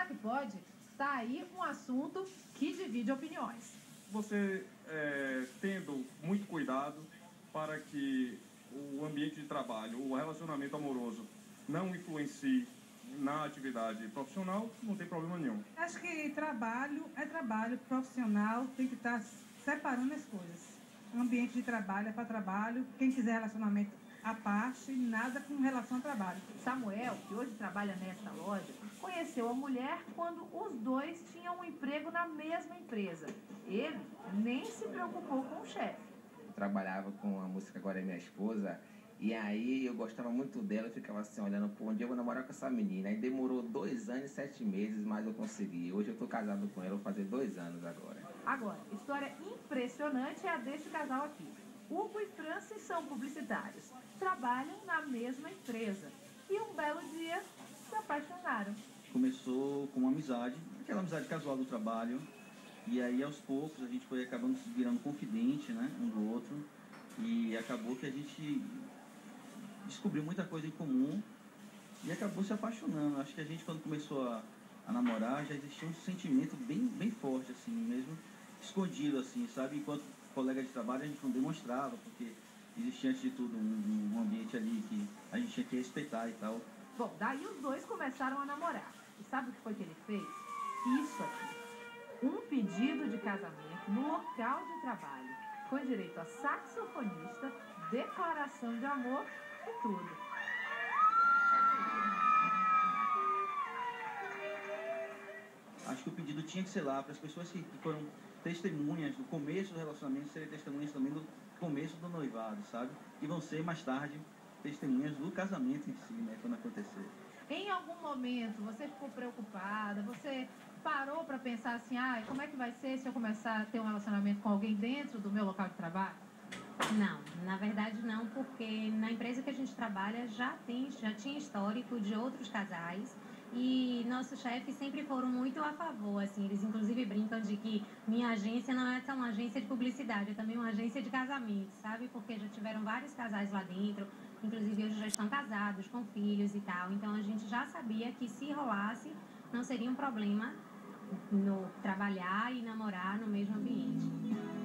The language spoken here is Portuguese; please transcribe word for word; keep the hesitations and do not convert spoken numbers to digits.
que pode? Tá aí um assunto que divide opiniões. Você é, tendo muito cuidado para que o ambiente de trabalho, o relacionamento amoroso não influencie na atividade profissional, não tem problema nenhum. Acho que trabalho é trabalho, profissional tem que estar separando as coisas. O ambiente de trabalho é para trabalho, quem quiser relacionamento à parte, nada com relação ao trabalho. Samuel, que hoje trabalha nesta loja, conheceu a mulher quando os dois tinham um emprego na mesma empresa. Ele nem se preocupou com o chefe. Eu trabalhava com a música Agora é Minha Esposa, e aí eu gostava muito dela, eu ficava assim olhando, pô, onde eu vou namorar com essa menina? Aí demorou dois anos e sete meses, mas eu consegui. Hoje eu tô casado com ela, vou fazer dois anos agora. Agora, história impressionante é a deste casal aqui. Hugo e Francis são publicitários, trabalham na mesma empresa e um belo dia se apaixonaram. Começou com uma amizade, aquela amizade casual do trabalho, e aí aos poucos a gente foi acabando se virando confidente, né, um do outro, e acabou que a gente descobriu muita coisa em comum e acabou se apaixonando. Acho que a gente, quando começou a, a namorar, já existia um sentimento bem, bem forte, assim, mesmo escondido, assim, sabe? Enquanto colega de trabalho a gente não demonstrava, porque existia, antes de tudo, um, um ambiente ali que a gente tinha que respeitar e tal. Bom, daí os dois começaram a namorar. E sabe o que foi que ele fez? Isso aqui. Um pedido de casamento no local de trabalho, com direito a saxofonista, declaração de amor e tudo. Acho que o pedido tinha que ser lá, para as pessoas que foram testemunhas do começo do relacionamento serem testemunhas também do começo do noivado, sabe? E vão ser, mais tarde, testemunhas do casamento em si, né, quando acontecer. Em algum momento você ficou preocupada, você parou para pensar assim, ah, como é que vai ser se eu começar a ter um relacionamento com alguém dentro do meu local de trabalho? Não, na verdade não, porque na empresa que a gente trabalha já, tem, já tinha histórico de outros casais e nossos chefes sempre foram muito a favor, assim, eles inclusive brincam de que minha agência não é só uma agência de publicidade, é também uma agência de casamento, sabe? Porque já tiveram vários casais lá dentro, inclusive hoje já estão casados, com filhos e tal, então a gente já sabia que se rolasse não seria um problema no trabalhar e namorar no mesmo ambiente.